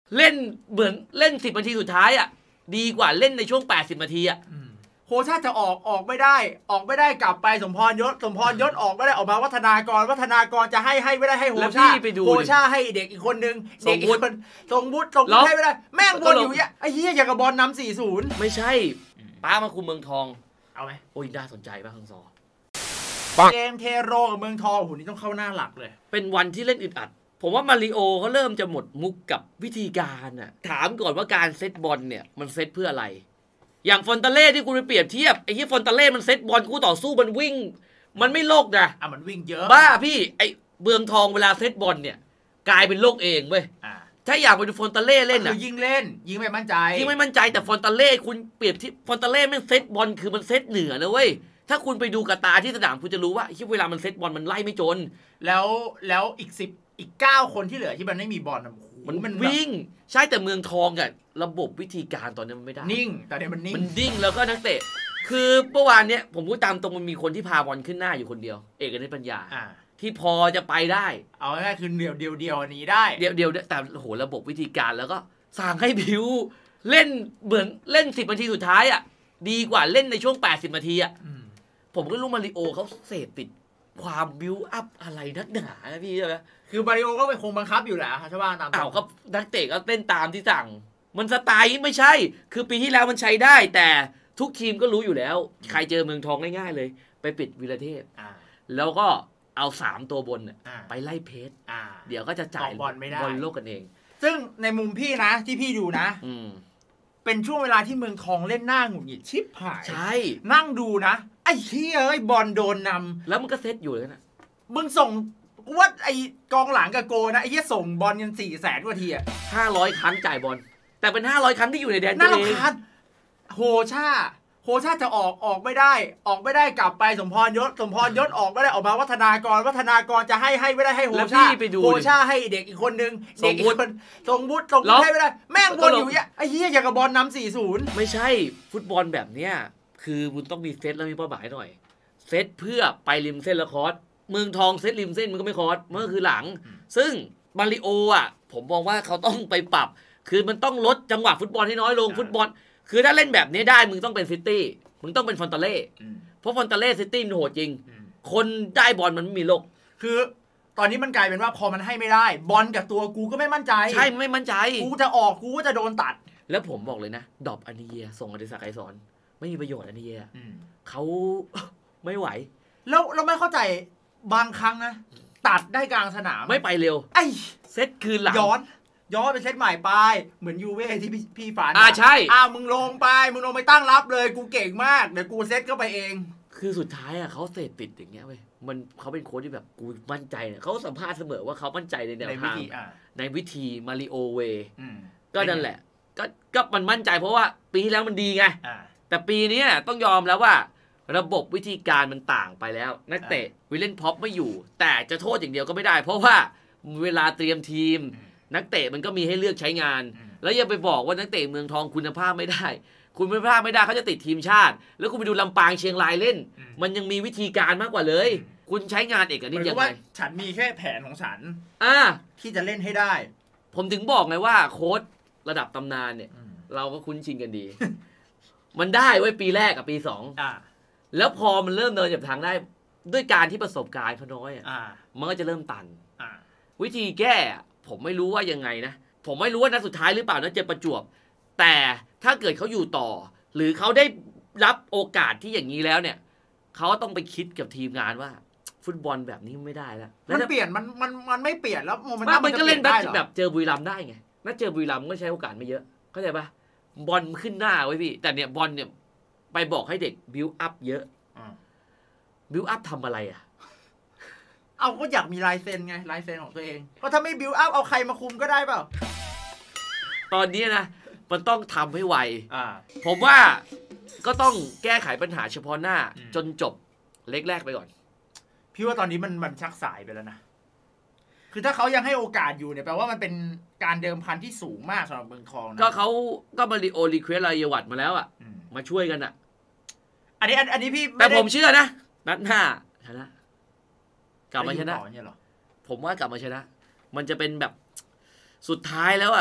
เล่นเหมือนเล่น10 นาทีสุดท้ายอ่ะดีกว่าเล่นในช่วง80 นาทีอ่ะโฮชาจะออกไม่ได้กลับไปสมพรยศออกไม่ได้ออกมาวัฒนากรจะให้ไม่ได้ให้โฮชาให้เด็กอีกคนนึงเด็กอีกคนทรงวุฒิให้ไม่ได้แม่งวนอยู่เนี่ยไอ้เหี้ยอย่างกับบอลนำ4-0 ไม่ใช่ป้ามาคุมเมืองทองเอาไหมโอ้ยน่าสนใจป่ะคังซอเกมเทโรกับเมืองทองโหนี่ต้องเข้าหน้าหลักเลยเป็นวันที่เล่นอึดอัดผมว่ามาริโอเขาเริ่มจะหมดมุกกับวิธีการน่ะถามก่อนว่าการเซตบอลเนี่ยมันเซตเพื่ออะไรอย่างฟอนตาเล่ที่คุณไปเปรียบเทียบไอ้ที่ฟอนตาเล่มันเซตบอลคู่ต่อสู้มันวิ่งมันไม่โลกนะมันวิ่งเยอะบ้าพี่ไอ้เมืองทองเวลาเซตบอลเนี่ยกลายเป็นโลกเองเว้ยถ้าอยากไปดูฟอนตาเล่เล่นคือยิงไม่มั่นใจแต่ฟอนตาเล่คุณเปรียบที่ฟอนตาเล่แม่งเซตบอลคือมันเซตเหนือนะเว้ยถ้าคุณไปดูกระตาที่สนามคุณจะรู้ว่าที่เวลามันเซตบอลมันไล่ไม่จนแล้วอีก9คนที่เหลือที่มันไม่มีบอลมันวิ่งใช่แต่เมืองทองอะระบบวิธีการตอนนี้มันไม่ได้นิ่งตอนนี้มันนิ่งแล้วก็นักเตะคือเมื่อวานเนี้ยผมพูดตามตรงมันมีคนที่พาบอลขึ้นหน้าอยู่คนเดียวเอกนิตปัญญาที่พอจะไปได้เอาง่ายๆคือเดียวอันนี้ได้เดียวแต่โหระบบวิธีการแล้วก็สั่งให้บิวเล่นเหมือนเล่น10 นาทีสุดท้ายอะดีกว่าเล่นในช่วง80 นาทีอะผมก็รู้มาริโอเขาเสพติดความบิวอัพอะไรนักหนานะพี่ใช่ไหมคือมาริโอก็เป็นคงบังคับอยู่แหละใช่ป่ะตามก็นักเตะก็เต้นตามที่สั่งมันสไตล์ไม่ใช่คือปีที่แล้วมันใช้ได้แต่ทุกทีมก็รู้อยู่แล้วใครเจอเมืองทองง่ายๆเลยไปปิดวีรเทพแล้วก็เอา3 ตัวบนไปไล่เพชรเดี๋ยวก็จะจ่ายบอลโลกกันเองซึ่งในมุมพี่นะที่พี่ดูนะเป็นช่วงเวลาที่เมืองทองเล่นหน้าหงุดหงิดชิบหายใช่นั่งดูนะไอ้เหี้ยบอลโดนนำแล้วมันก็เซตอยู่เลยนะมึงส่งว่าไอ้กองหลังกับโกนะไอ้เหี้ยส่งบอลกัน400,000 กว่าที 500 ครั้งจ่ายบอลแต่เป็น500 ครั้งที่อยู่ในแดนตัวเองโฮชาจะออกไม่ได้กลับไปสมพรยศออกไม่ได้ออกมาวัฒนากรจะให้ไม่ได้ให้โฮชาให้เด็กอีกคนนึงเด็กอีกคนทรงวุฒิให้ไม่ได้แม่งวนอยู่เนี่ยไอ้เหี้ยอย่างกับบอลนำ4-0 ไม่ใช่ฟุตบอลแบบเนี้ยคือคุณต้องมีเซตแล้วมีเป้าหมายหน่อยเซตเพื่อไปริมเส้นแล้วคอร์สเมืองทองเซตริมเส้นมันก็ไม่คอร์สมันก็คือหลังซึ่งมาริโออ่ะผมมองว่าเขาต้องไปปรับคือมันต้องลดจังหวะฟุตบอลให้น้อยลงฟุตบอลคือถ้าเล่นแบบนี้ได้มึงต้องเป็นซิตี้มึงต้องเป็นฟอนตาเล่เพราะฟอนตาเล่ซิตี้มันโหดจริงคนได้บอลมันไม่มีโลกคือตอนนี้มันกลายเป็นว่าพอมันให้ไม่ได้บอลกับตัวกูก็ไม่มั่นใจใช่ไม่มั่นใจกูจะออกกูก็จะโดนตัดแล้วผมบอกเลยนะดรอปอานิเยียส่งอดิศักดิ์ไกรสอนไม่มีประโยชน์อานิเยียเขาไม่ไหวแล้วเราไม่เข้าใจบางครั้งนะตัดได้กลางสนามไม่ไปเร็วไอ้เซตคืนหลังย้อนไปเซตใหม่ไปเหมือนยูเว่ที่พี่ฝันใช่มึงลงไปตั้งรับเลยกูเก่งมากเดี๋ยวกูเซตเข้าไปเองคือสุดท้ายเขาเสพติดอย่างเงี้ยเว้ยเขาเป็นโค้ชที่แบบกูมั่นใจเนี่ยเขาสัมภาษณ์เสมอว่าเขามั่นใจในแนวทางในวิธีมาริโอเวก็นั่นแหละก็มันมั่นใจเพราะว่าปีที่แล้วมันดีไงแต่ปีนี้ต้องยอมแล้วว่าระบบวิธีการมันต่างไปแล้วนักเตะวิลเลนพ็อปไม่อยู่แต่จะโทษอย่างเดียวก็ไม่ได้เพราะว่าเวลาเตรียมทีมนักเตะมันก็มีให้เลือกใช้งานแล้วอย่าไปบอกว่านักเตะเมืองทองคุณภาพไม่ได้คุณภาพไม่ได้เขาจะติดทีมชาติแล้วคุณไปดูลำปางเชียงรายเล่นมันยังมีวิธีการมากกว่าเลยคุณใช้งานเอกนิตยังไงฉันมีแค่แผนของฉันที่จะเล่นให้ได้ผมถึงบอกไงว่าโค้ชระดับตำนานเนี่ยเราก็คุ้นชินกันดี มันได้ไว้ปีแรกกับปี2แล้วพอมันเริ่มเดินจากทางได้ด้วยการที่ประสบการณ์เขาน้อยมันก็จะเริ่มตันวิธีแก้ผมไม่รู้ว่ายังไงนะผมไม่รู้ว่านัดสุดท้ายหรือเปล่านะเจอประจวบแต่ถ้าเกิดเขาอยู่ต่อหรือเขาได้รับโอกาสที่อย่างนี้แล้วเนี่ยเขาต้องไปคิดกับทีมงานว่าฟุตบอลแบบนี้ไม่ได้แล้วมันเปลี่ยนมันไม่เปลี่ยนแล้วมันก็เล่นแบบเจอบุรีรัมย์ได้ไงนัดเจอบุรีรัมย์ก็ใช้โอกาสไม่เยอะเข้าใจปะบอลขึ้นหน้าไว้พี่แต่เนี่ยบอลเนี่ยไปบอกให้เด็กบิวอัพเยอะบิวอัพทำอะไรก็อยากมีลายเซ็นไงลายเซ็นของตัวเองก็ถ้าไม่บิวอัพเอาใครมาคุมก็ได้เปล่าตอนนี้นะมันต้องทำให้ไวผมว่าก็ต้องแก้ไขปัญหาเฉพาะหน้าจนจบเล็กแรกไปก่อนพี่ว่าตอนนี้มันชักสายไปแล้วนะคือถ้าเขายังให้โอกาสอยู่เนี่ยแปลว่ามันเป็นการเดิมพันที่สูงมากสำหรับเมืองทองนะก็มาริโอรีเควสต์รายวัตมาแล้วมาช่วยกันอันนี้พี่แต่ผมเชื่อนะนัดหน้าชนะกลับมาชนะผมว่ากลับมาชนะมันจะเป็นแบบสุดท้ายแล้ว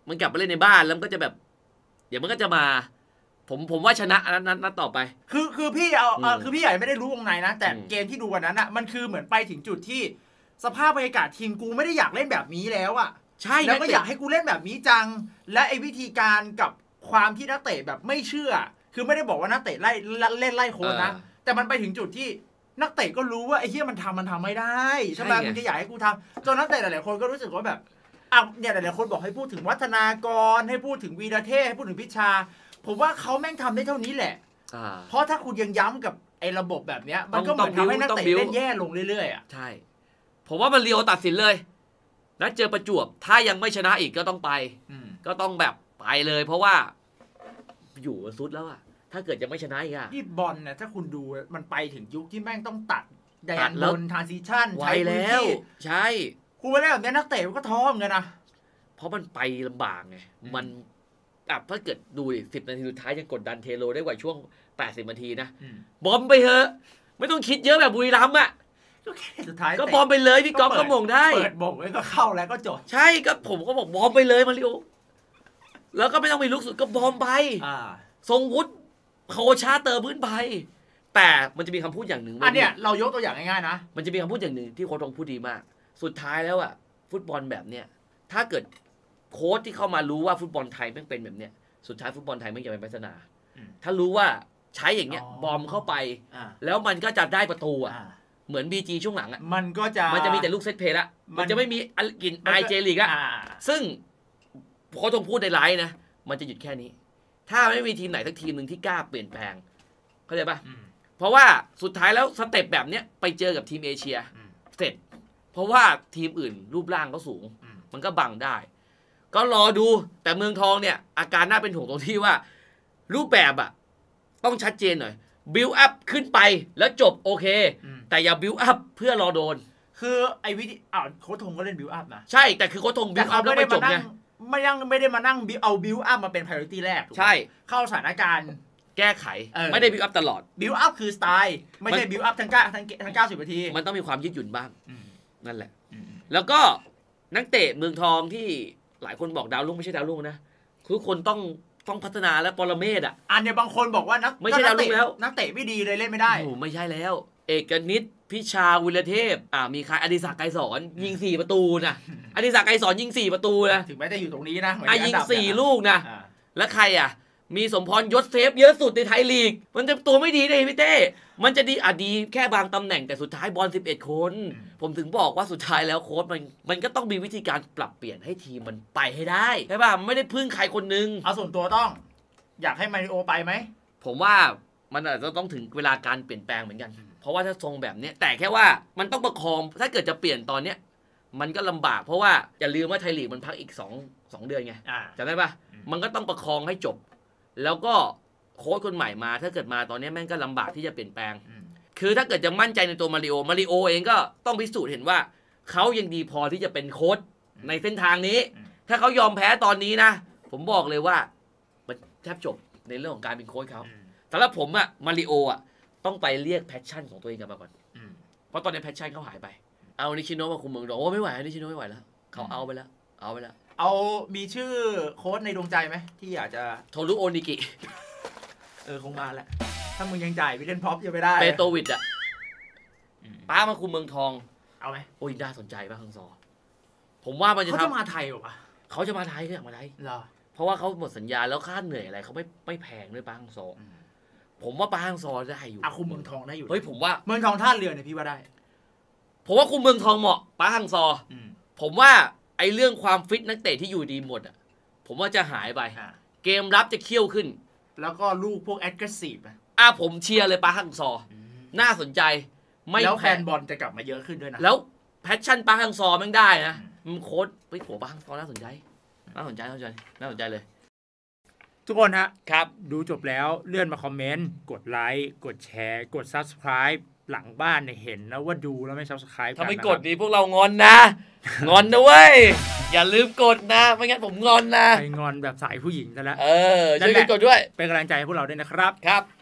มันกลับไปเล่นในบ้านแล้วมันก็จะแบบเดี๋ยวมันก็จะมาผมว่าชนะนัดต่อไปคือพี่คือพี่ใหญ่ไม่ได้รู้วงในนะแต่เกมที่ดูวันนั้นอ่ะมันคือเหมือนไปถึงจุดที่สภาพบรรยากาศทีมกูไม่ได้อยากเล่นแบบนี้แล้วอ่ะใช่แล้วก็อยากให้กูเล่นแบบนี้จังและไอ้วิธีการกับความที่นักเตะแบบไม่เชื่อคือไม่ได้บอกว่านักเตะเล่นไล่โค้ชนะแต่มันไปถึงจุดที่นักเตะก็รู้ว่าไอ้เหี้ยมันทำไม่ได้ใช่ไหมมึงจะอยากให้กูทำจนนักเตะหลายๆคนก็รู้สึกว่าแบบเนี่ยหลายๆคนบอกให้พูดถึงวัฒนากรให้พูดถึงวีรเทพให้พูดถึงพิชาผมว่าเขาแม่งทำได้เท่านี้แหละเพราะถ้าคุณยังย้ำกับไอ้ระบบแบบเนี้ยมันก็เหมือนทำให้นักเตะเล่นแย่ลงเรื่อยๆอ่ะใช่ผมว่ามันเรียวตัดสินเลยแล้วเจอประจวบถ้ายังไม่ชนะอีกก็ต้องไปก็ต้องแบบไปเลยเพราะว่าอยู่สุดแล้วอะถ้าเกิดยังไม่ชนะอีกอะที่บอลเนี่ยถ้าคุณดูมันไปถึงยุคที่แม่งต้องตัดแดนบนทรานซิชั่นใช้แล้วใช่คุณไปเล่นแบบนี้นักเตะก็ท้อเหมือนกันนะเพราะมันไปลำบากไงมันถ้าเกิดดูดิ10 นาทีสุดท้ายยังกดดันเทโลได้กว่าช่วง80 นาทีนะบอมไปเถอะไม่ต้องคิดเยอะแบบบุรีรัมย์อะก็แค่สุดท้ายก็บอมไปเลยพี่ก๊อฟก็มงได้เปิดบ่งแล้วก็เข้าแล้วก็จบใช่ก็ผมก็บอกบอมไปเลยมาริโอแล้วก็ไม่ต้องมีลูกสุดก็บอมไปทรงวุฒิโคชาเติมพื้นไปแต่มันจะมีคำพูดอย่างหนึ่งอันเนี้ยเรายกตัวอย่างง่ายๆนะมันจะมีคำพูดอย่างหนึ่งที่โค้ชทงพูดดีมากสุดท้ายแล้วอะฟุตบอลแบบเนี้ยถ้าเกิดโค้ชที่เข้ามารู้ว่าฟุตบอลไทยไม่เป็นแบบเนี้ยสุดท้ายฟุตบอลไทยไม่จะเป็นพัฒนาถ้ารู้ว่าใช้อย่างเงี้ยบอมเข้าไปแล้วมันก็จะได้ประตูอะเหมือน BG ช่วงหลังอ่ะมันจะมีแต่ลูกเซตเพลย์ละมันจะไม่มีกลิ่นไอเจลีกอะซึ่งเขาต้องพูดในไลฟ์นะมันจะหยุดแค่นี้ถ้าไม่มีทีมไหนสักทีมหนึ่งที่กล้าเปลี่ยนแปลงเข้าใจป่ะเพราะว่าสุดท้ายแล้วสเต็ปแบบเนี้ยไปเจอกับทีมเอเชียเสร็จเพราะว่าทีมอื่นรูปร่างเขาสูงมันก็บังได้ก็รอดูแต่เมืองทองเนี่ยอาการน่าเป็นห่วงตรงที่ว่ารูปแบบอะต้องชัดเจนหน่อยบิลอัพขึ้นไปแล้วจบโอเคแต่อย่าบิลอัพเพื่อรอโดนคือไอ้วิธีโค้ชทงก็เล่นบิลอัพนะใช่แต่คือโค้ชทงบิลอัพแล้วไม่จบไงไม่ได้มานั่งเอาบิลอัพมาเป็น priority แรกใช่เข้าสถานการณ์แก้ไขไม่ได้บิลอัพตลอดบิลอัพคือสไตล์ไม่ใช่บิลอัพทั้ง90 นาทีมันต้องมีความยืดหยุ่นบ้างนั่นแหละแล้วก็นักเตะเมืองทองที่หลายคนบอกดาวรุ่งไม่ใช่ดาวรุ่งนะทุกคนต้องพัฒนาแล้วปรเมศอ่ะอันเนี่ยบางคนบอกว่าไม่ใช่ดาวรุ่งแล้วนักเตะไม่ดีเลยเล่นไม่ได้โอ้ไม่ใช่แล้วเอกนิตพิชาวิรเทพมีใครอดิศักดิ์ไกรสอนยิง4 ประตูนะอดิศักดิ์ไกรสอนยิง4 ประตูนะถึงแม้จะอยู่ตรงนี้นะยิง4 ลูกนะแล้วใครมีสมพรยศเซฟเยอะสุดในไทยลีกมันจะตัวไม่ดีเลยพี่เต้มันจะดีแค่บางตำแหน่งแต่สุดท้ายบอล11 คนผมถึงบอกว่าสุดท้ายแล้วโค้ชมันก็ต้องมีวิธีการปรับเปลี่ยนให้ทีมมันไปให้ได้ใช่ป่ะไม่ได้พึ่งใครคนนึงเอาส่วนตัวต้องอยากให้มาริโอไปไหมผมว่ามันอาจจะต้องถึงเวลาการเปลี่ยนแปลงเหมือนกันเพราะว่าถ้าทรงแบบนี้แต่แค่ว่ามันต้องประคองถ้าเกิดจะเปลี่ยนตอนเนี้ยมันก็ลำบากเพราะว่าอย่าลืมว่าไทยลีกมันพักอีก2 เดือนไงจำได้ป่ะมันก็ต้องประคองให้จบแล้วก็โค้ชคนใหม่มาถ้าเกิดมาตอนนี้แม่งก็ลำบากที่จะเปลี่ยนแปลงคือถ้าเกิดจะมั่นใจในตัวมาริโอเองก็ต้องพิสูจน์เห็นว่าเขายังดีพอที่จะเป็นโค้ชในเส้นทางนี้ถ้าเขายอมแพ้ตอนนี้นะผมบอกเลยว่ามันแทบจบในเรื่องของการเป็นโค้ชเขาสำหรับผมมาริโอต้องไปเรียกแพชชั่นของตัวเองกลับมาก่อนเพราะตอนนี้แพชชั่นเขาหายไปเอานิชิโนะมาคุมเมืองทองโอ้ไม่ไหวนิชิโนะไม่ไหวแล้วเขาเอาไปแล้วเอามีชื่อโค้ชในดวงใจไหมที่อยากจะโทรุโอนิกิคงมาแหละถ้ามึงยังจ่ายไปเล่นพร็อพยังไม่ได้เปโตวิชป้ามาคุมเมืองทองเอาไหมโอ้ยน่าสนใจป่ะคังซอผมว่ามันจะเขาจะมาไทยหรอเขาจะมาไทยก็อยากมาไทยเหรอเพราะว่าเขาหมดสัญญาแล้วค่าเหนื่อยอะไรเขาไม่แพงด้วยป้าคังซอผมว่าป้าคังซอได้อยู่คุมเมืองทองได้อยู่เฮ้ยผมว่าเมืองทองท่าเรือเนี่ยพี่ว่าได้ผมว่าคุมเมืองทองเหมาะป้าคังซอผมว่าไอ้เรื่องความฟิตนักเตะที่อยู่ดีหมดผมว่าจะหายไปเกมรับจะเขี้ยวขึ้นแล้วก็ลูกพวกแอคทีฟผมเชียร์เลยป้าคังซอน่าสนใจไม่แล้วแฟนบอลจะกลับมาเยอะขึ้นด้วยนะแล้วแพชชั่นป้าคังซอแม่งได้นะมันโค้ชไปโผล่ป้าคังซอน่าสนใจเลยทุกคนฮะครับดูจบแล้วเลื่อนมาคอมเมนต์กดไลค์กดแชร์กด Subscribe หลังบ้านเนี่ยเห็นนะว่าดูแล้วไม่ Subscribe ถ้าไม่กดนี่พวกเรางอนนะงอนนะเว้ยอย่าลืมกดนะไม่งั้นผมงอนนะไปงอนแบบสายผู้หญิงซะแล้วช่วยกันกดด้วยเป็นกำลังใจให้พวกเราด้วยนะครับครับ